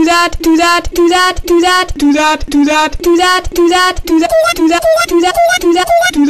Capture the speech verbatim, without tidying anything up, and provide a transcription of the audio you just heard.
do that, do that, do that, do that, do that, do that, do that, do that, do that, do that, do that, do that, do that, do